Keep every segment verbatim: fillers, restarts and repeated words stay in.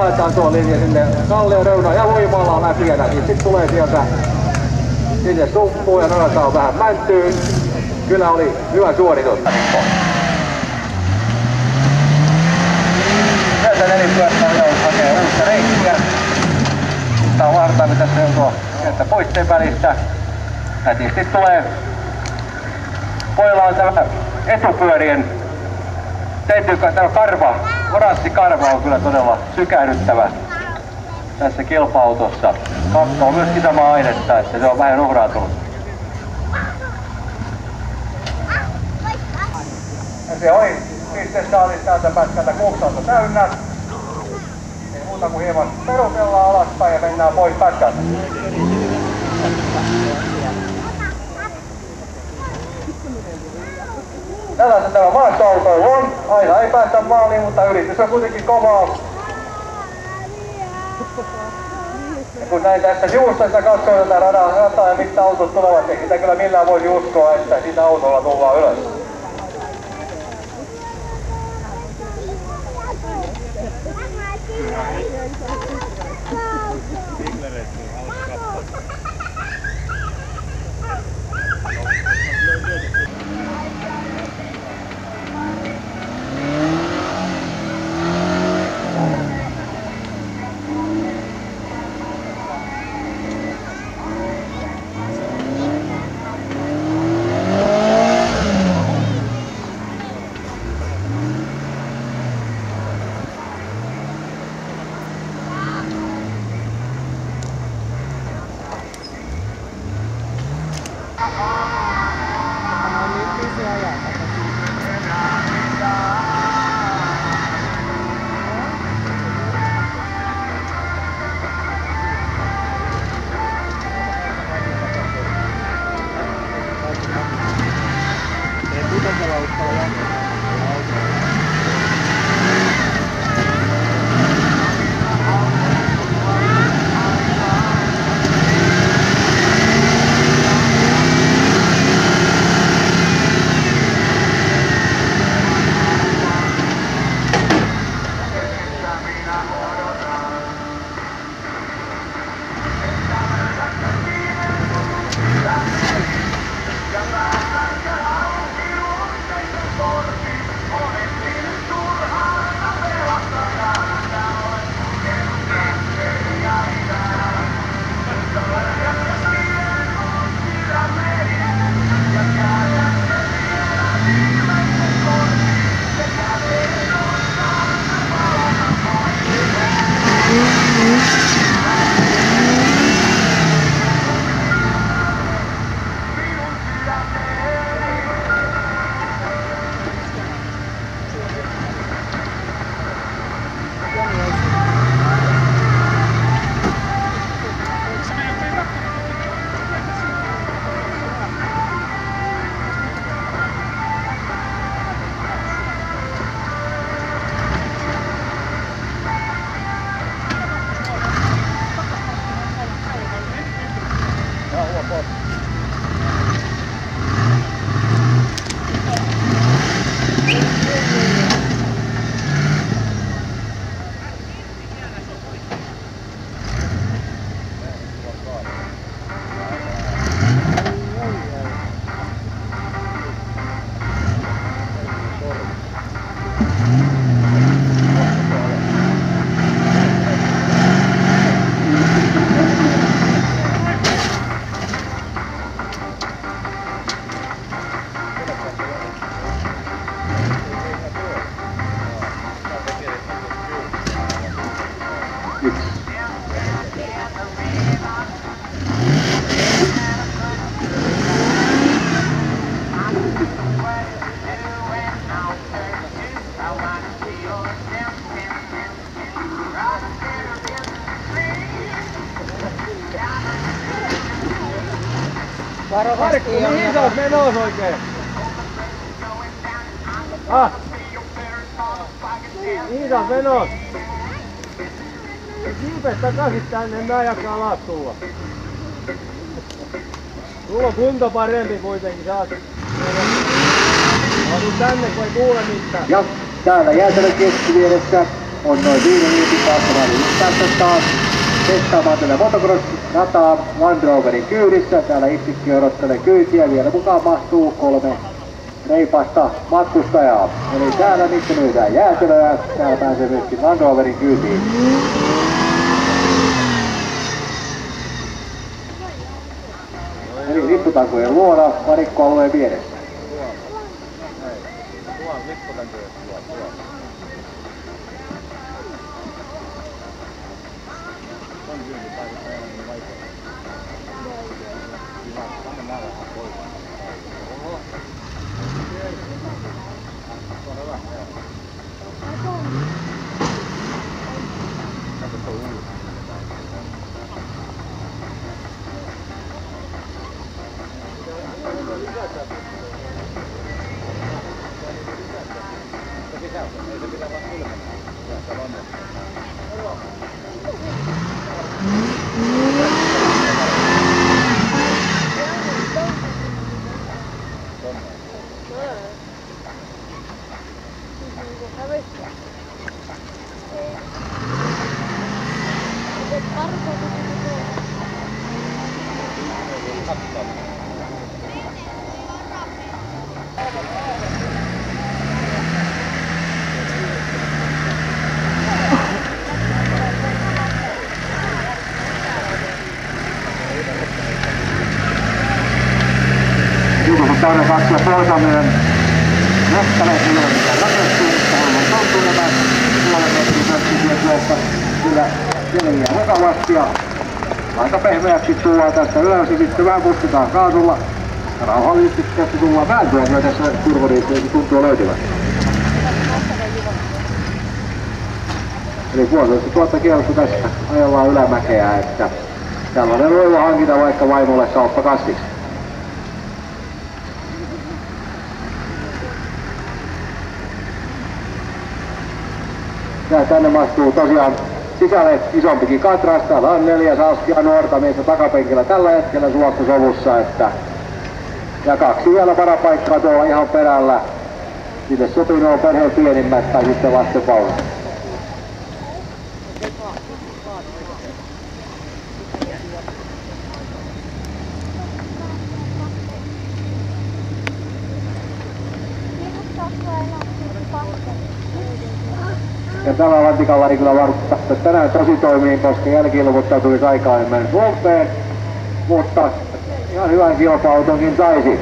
haetaan tuo linja sinne kallion reunaan ja huimalla läpiä, niin sit tulee sieltä sinne suppuun ja nojataan vähän mäntyyn. Kyllä oli hyvä suoritus. Sieltä nelipyörästä hakee uutta reittiä. Tää on vartaan, mitä se on tuo sieltä poisteen välistä. Nätisti tulee. Pojalla on tämä etupyörien täytyy, tämä karva, oranssi karva on kyllä todella sykähdyttävä tässä kilpa-autossa. Kakka on myöskin samaa ainetta, että se on vähän uhrautunut. Ja se oli pistesaalis täältä pätkältä kuusalta täynnä. Ei muuta kuin hieman perutellaan alaspäin ja mennään pois pätkältä. Tällaisen tämä maastoautoilu on. Aina ei päästä maaliin, mutta yritys on kuitenkin kovaa. Ja kun näin tästä sivusta katsoo tätä radaa, rataa ja mitkä autot tulevat, niin sitä kyllä millään voisi uskoa, että siitä autolla tullaan ylös. Markku, mihin sä oot menossa oikein? Ah! Mihin sä oot menossa? Kiipet takaisin tänne, en mä jaksa alas tulla. Sulla on kunto parempi kuitenkin, saat. Mä tuun tänne, kun ei kuule mitään. Ja täällä Jäätelön keskivieressä on noin viiden minuutin päästä välillä taas testaamaan tätä motocross-rataa Land Roverin kyydissä. Täällä itsekin odottelen kyytiä. Vielä mukaan mahtuu kolme reipasta matkustajaa. Eli täällä missä myydään jäätelöä, täällä pääsee myöskin Land Roverin kyytiin. Eli lipputankojen luona varikkoalueen vieressä. Tuo on lipputankojen luo, tuo. On kyllä, vaikuttaa enemmän vaikea. Hyvä, anna mä vähän pois. Oho. Tuo on hyvä, joo. Kato tuo uusi. Ei se pitää vaan kylmänä. Se on Tauden kaksi ja poltaminen Mehtälän kilometrin rakentuu, mutta haluan tontuu nämä puolen metrin mökkisiä tuossa kyllä jäljiä mukavasti ja aika pehmeäksi tuodaan tästä ylös ja sitten vähän pusketaan kaasulla. Rauhallisesti tästä tullaan vääntyä kyllä tässä turvaliikkeessä tuntuu löytyvän. Eli puolitoistatuhatta kierrosta tästä ajellaan ylämäkeä, että tällainen voi hankita vaikka vaimolle kauppakassiksi. Ja tänne mahtuu tosiaan sisälle isompikin katras. Täällä on neljäs astia nuorta miestä takapenkillä tällä hetkellä suossa sovussa. Että ja kaksi vielä varapaikkaa tuolla ihan perällä. Sinne sopii nuo perheen pienimmät tai sitten lasten vaunut. Ja tällä Lantikalla ei kyllä varmasti tänään tosi toimii, koska jälki-ilmoittautumisaikaa ei mennyt umpeen, mutta ihan hyvän kilpa-autonkin saisi.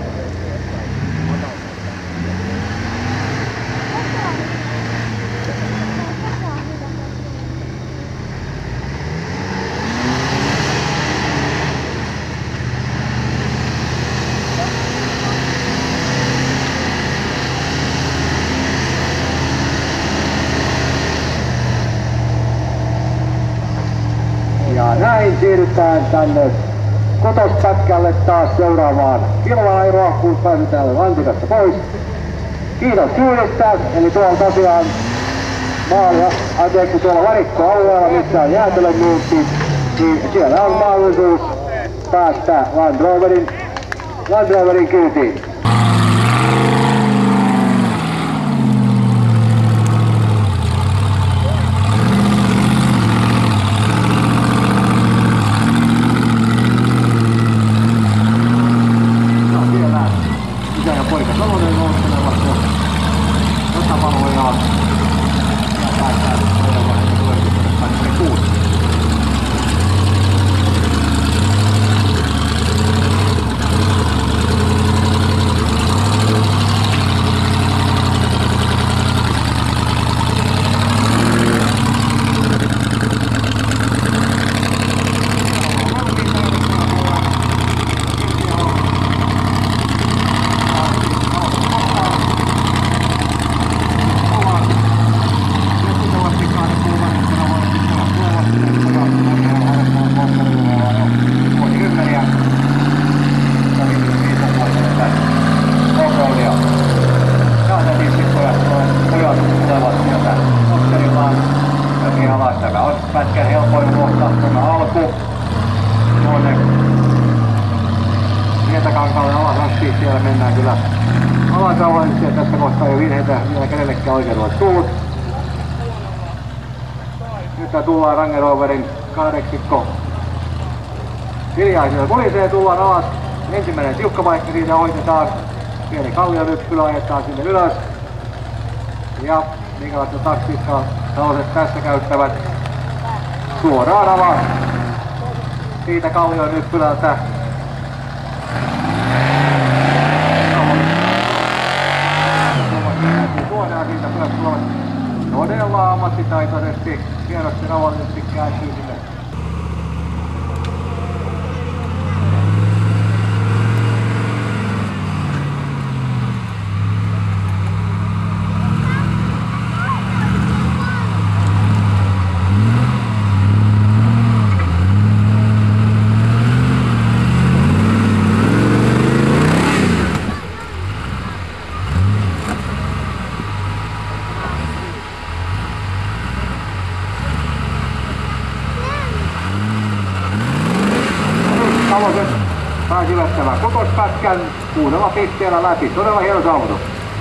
Ja näin siirrytään tänne kotospätkälle taas seuraavaan kilpailuun, kun pääsetään Lantikasta pois. Kiitos kyydistä, eli tuolla tosiaan maalia, anteeksi tuolla varikkoalueella, missä on jäätelön myynti, niin siellä on mahdollisuus päästä Land Roverin, Land Roverin kyytiin. Poika Salonen nousselevat ratavalvojaa ja päästään seuraavaan tulevaisuudelle kaksikymmentäkuusi. Tämä on pätkän helpoin kohta, tämä alku tuonne Hietakankaalle alas asti. Siellä mennään kyllä alakauhallisesti ja tässä kohtaa ei virheitä vielä kenellekään oikein ole tullut. Nyt tullaan Range Roverin kahdeksikko. Hiljaisilla kolisee, tullaan alas. Ensimmäinen tiukka paikka, siitä ohitetaan. Pieni kalliolyppylä ajetaan sinne ylös. Ja minkälaista taktiikkaa talouset tässä käyttävät. Suoraan alas. Siitä kalliolyppylältä. Suoraan siitä myös tulevat todella ammattitaitoisesti. Kierrosten rauhallisesti kääntyy sinne. Saloset pääsivät tämän kokospätkän kuudella pisteellä läpi. Todella hieno saavutus.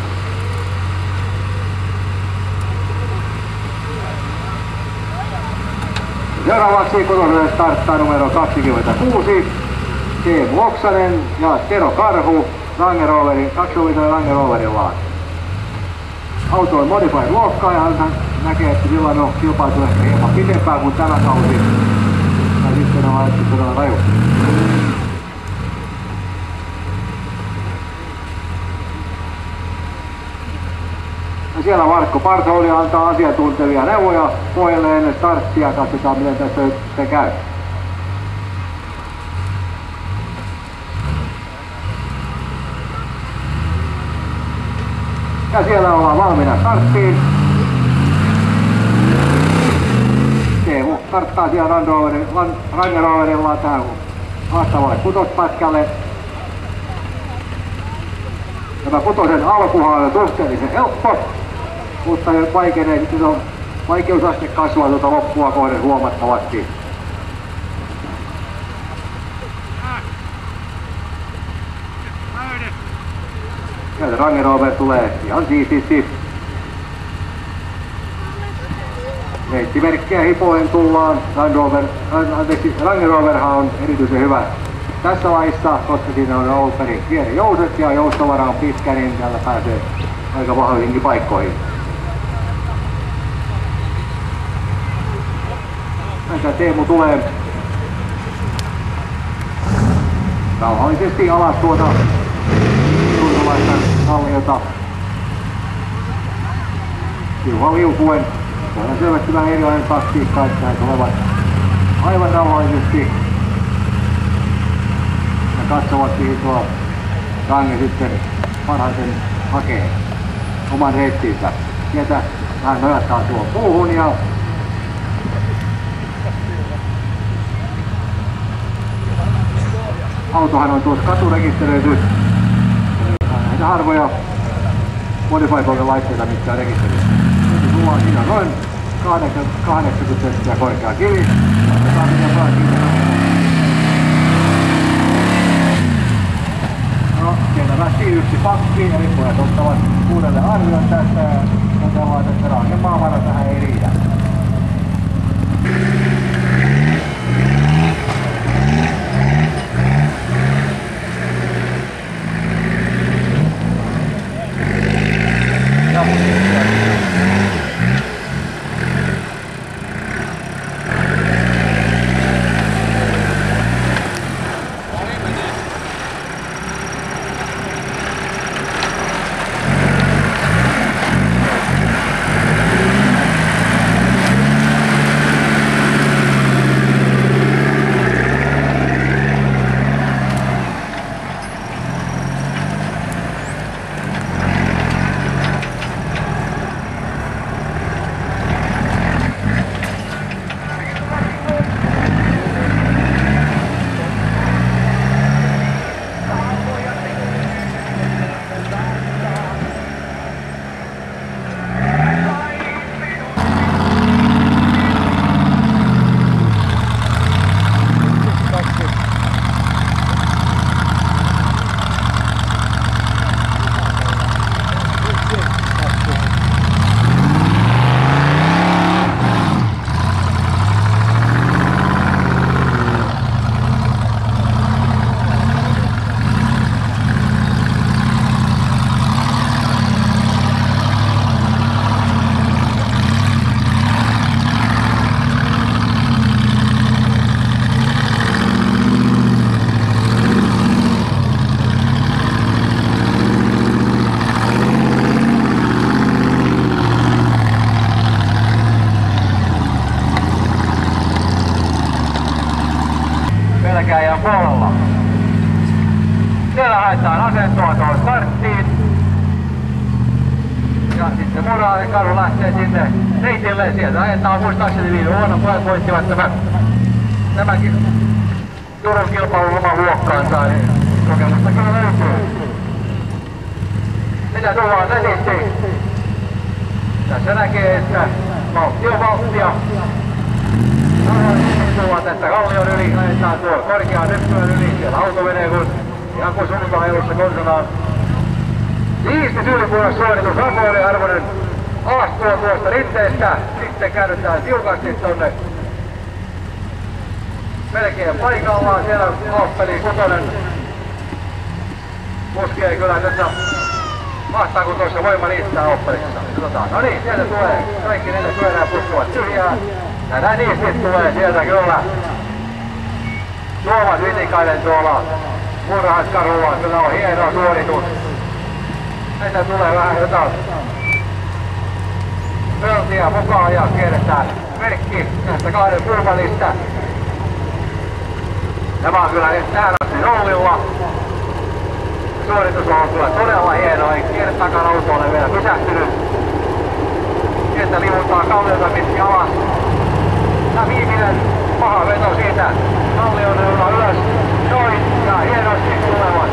Seuraavaksi kotoselle starttaa numero kaksikymmentäkuusi. Teemu Oksanen ja Tero Karhu Range Roverin, kaksihuolisella Range Roverillaan. Auto on modified luokkaa ja hän näkee, että silloin on kilpailu ehkä hieman pitempään kuin tämä kausi. Ja sitten on ajettu todella rajusti. Ja siellä Markko Partouli antaa asiantuntevia neuvoja pojille ennen starttia. Katsotaan miten tässä se käy. Ja siellä ollaan valmiina starttiin. Teemu starttaa siellä Range Roverillaan tähän haastavalle kutospätkälle. Tämä kutosen alkuhan on suhteellisen helppo, mutta jos vaikenee, sitten on vaikeusaste kasvaa tuota loppua kohden huomattavasti. Sieltä Range Rover tulee ihan siististi. Reittimerkkiä hipoen tullaan. Range Rover, anteeksi, Range Roverhan on erityisen hyvä tässä laissa, koska siinä on ollut perin pieni jouset ja joustovara on pitkä, niin täällä pääsee aika vahvoihinkin paikkoihin. Näitä Teemu tulee rauhallisesti alas tuota turvalaista kalliota. Tiuha liukuen. Voidaan selvästi vähän erilainen taktiikka, että he tulevat aivan rauhallisesti ja katsovat mihin tuo Range sitten parhaiten hakee oman reittinsä. Sieltä vähän nojattaa tuo puuhun ja autohan on tuossa katurekisteröity. Näitä harvoja modified laitteita, mitkä on rekisteröity. Sulla on siinä noin kahdeksankymmentä senttiä korkea kivi. Otetaan mitä vaan siitä. No, siellä lähti yksi pakki, eli pojat ottavat uudelle arvion tästä ja toteavat, että Rangen maavara tähän ei riitä. edelläkäijän puolella. Siellä haetaan asentoa tuohon starttiin. Ja sitten Muraali Karu lähtee sinne reitille. Sieltä ajetaan muistaakseni viime vuonna pojat voittivat tämän, tämänkin Turun kilpailun oman luokkaansa. Kokemusta kyllä löytyy. Mitä tullaan netisti? Tässä näkee, että vauhti on vauhtia. Tullaan tästä kallion yli, ajetaan tuo korkean nyppyön yli. Siellä auto menee kun ihan kuin sunnuntai-elussa konsanaan. Siisti ylipuolella suoritus, Rakoinen arvoinen alastua tuosta rinteestä. Sitten käännytään tiukasti tonne melkein paikallaan. Siellä Auppeli Kutonen puskee kyllä tässä. Mahtaako tuossa voima riittää Auppelissa? Katsotaan. No niin, sieltä tulee. Kaikki neljä pyörää puskuvat tyhjään. Ja näin niistä tulee sieltä kyllä. Tuomas Vitikainen tuolla Murhaiskarulla. Kyllä on hieno suoritus. Näitä tulee vähän jotain pöltiä mukaan ja kierretään merkki näistä kahden pulmanista. Tämä on kyllä tähän asti nollilla. Suoritus on kyllä todella hieno, ei kierret takana autolle vielä pysähtynyt. Sieltä liuutaan kalliota pitkin alas. Tämä viimeinen paha veto siitä kallion ylös. Noin ja hienosti tulevat.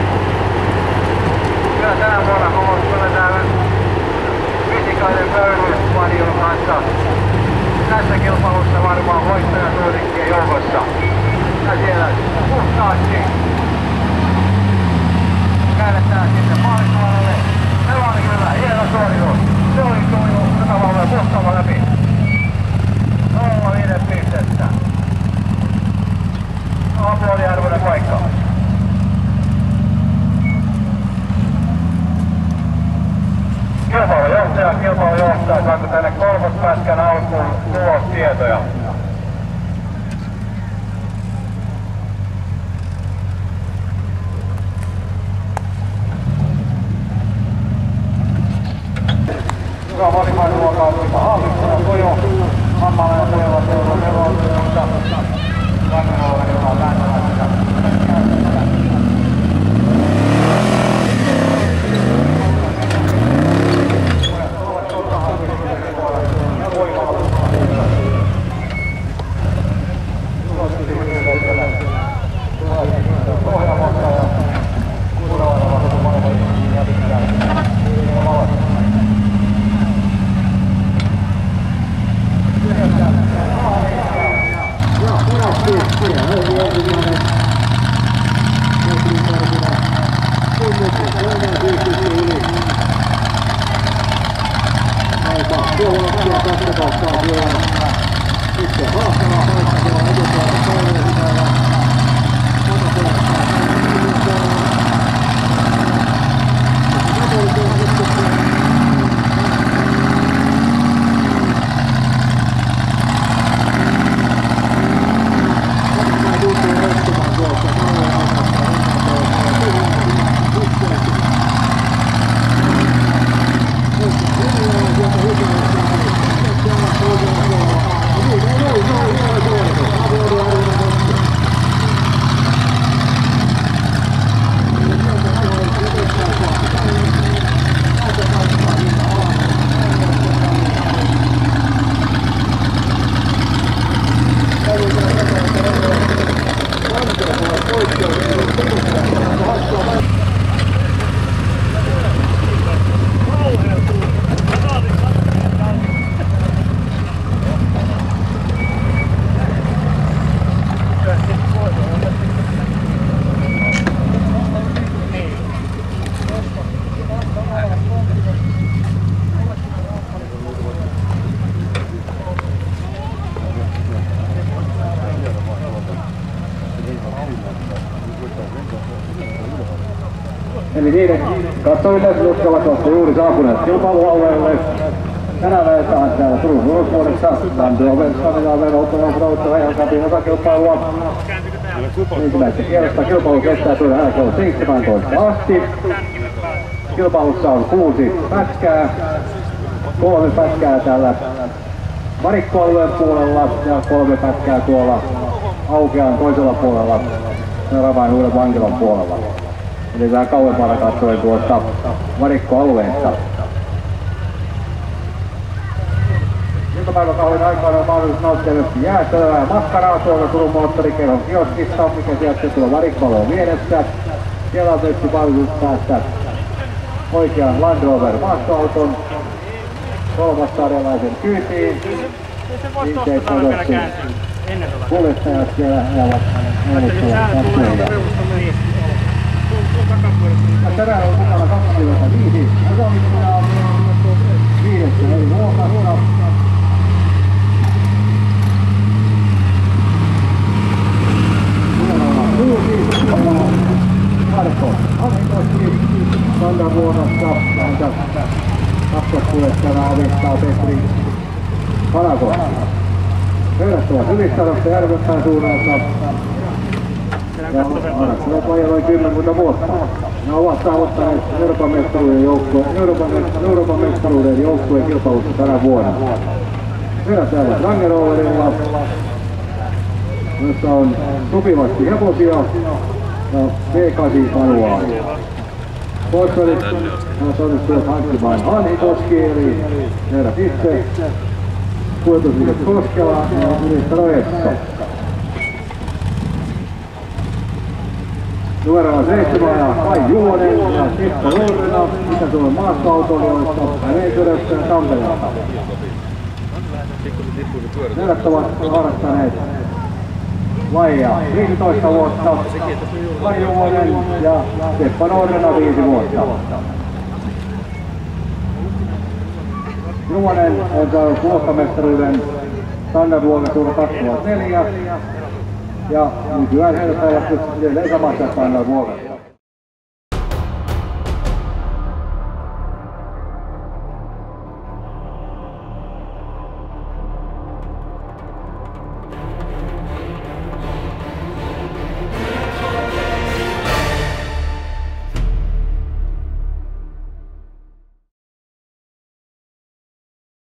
Kyllä tänä vuonna on kyllä tää Vitikainen Pöyry Vadion kanssa. Tässä kilpailussa varmaan voittajasuurikkien joukossa. Ja siellä puhtaasti käännetään sinne maalipuolelle. Se oli kyllä hieno suoritus. Se oli tullut takavalle puhtalla läpi. nolla viisi pistettä. Apuoliarvoinen paikka. Kilpailujohtaja, kilpailujohtaja, saanko tänne kolmospätkän alkuun tulostietoja? Hyvä valimmainen luokaa Kimpa Haaviksena, Kojo, Mammala ja Kojola seuraa Neuvottelusta, Vangenalla joka Läntälässä. Eli niiden katsoyleisöt, jotka ovat vasta juuri saapuneet kilpailualueelle. Tänään veetään täällä Turun urosvuodessa Landrover-Skandinaa verottoman proutta ajankapin osakilpailua. Ensimmäistä kierrosta kilpailu kestää tuoda aina kello seitsemäntoista asti. Kilpailussa on kuusi pätkää. Kolme pätkää täällä varikkoalueen puolella ja kolme pätkää tuolla aukean toisella puolella, seuraavan uuden vankilan puolella. Eli vähän kauempana katsoen tuosta varikkoalueesta. Iltapäiväkauden aikana on mahdollisuus nauttia myöskin jäätelöä ja makkaraa tuolta Turun moottorikerhon kioskista, mikä sijaitsee tuolla varikkoalueen vieressä. Siellä on myöskin mahdollisuus päästä oikean Land Rover maastoauton kolmastarjalaisen kyytiin. Viiteet odottiin. Kuljettajat siellä ajavat neuvotteluja katsoja. Tänään on mukana kaksikymmentäviisi osallistujaa. Viidessä eli luokassa. Marko Anikoski Kandanvuonosta. Häntä kakkoskuljettajana avistaa Petri Palakoski. Herrat ovat Ylistarosta Järvenpään suunnalta. Ja ovat vain noin kymmenkunta vuotta. Ne ovat saavuttaneet Euroopan mestaruuden joukkueen, Euroopan, Euroopan mestaruuden joukkueen kilpailussa tänä vuonna. Herrat täällä Range Roverilla, jossa on sopivasti hevosia ja V kahdeksan manuaali. Sponsorit ovat onnistuneet hankkimaan Anikoski eli herrat itse, Kuljetusliike Koskela ja Ylistaro Esso. Numerolla seitsemän ja Kai Juonen ja Sippo Lorrena, Itä-Suomen maastoautoilijoista Hämeenkyröstä ja Tampereelta. Herrat ovat harrastaneet lajia viisitoista vuotta, Kai Juonen ja Sippo Lorrena viisi vuotta. Juonen on saanut luokkamestaruuden standardluokassa kaksituhattaneljä ja nykyään herrat ovat edelleen samassa standardluokassa.